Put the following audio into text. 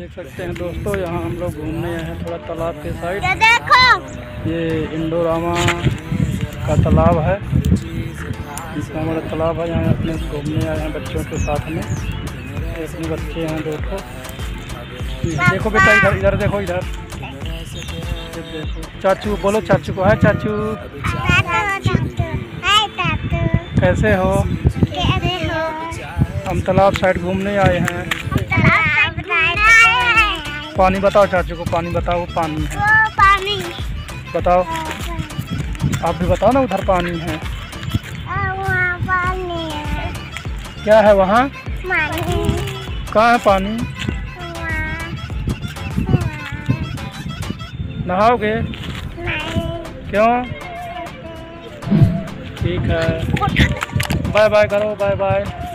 देख सकते हैं दोस्तों, यहाँ हम लोग घूमने आए हैं थोड़ा तालाब के साइड। ये देखो, ये इंडोरामा का तालाब है, इतना बड़ा तालाब है। यहाँ अपने घूमने आए हैं बच्चों के साथ में। अपने बच्चे हैं दोस्तों। देखो बेटा, इधर इधर देखो, इधर देखो। चाचू बोलो, चाचू को है चाचू। कैसे हो? हम तालाब साइड घूमने आए हैं। पानी बताओ चाचू को, पानी बताओ। पानी है, पानी बताओ। आप भी बताओ ना, उधर पानी है। वहाँ पानी है। क्या है वहाँ? पानी। कहाँ है पानी? नहाओगे? क्यों? ठीक है, बाय बाय करो, बाय बाय।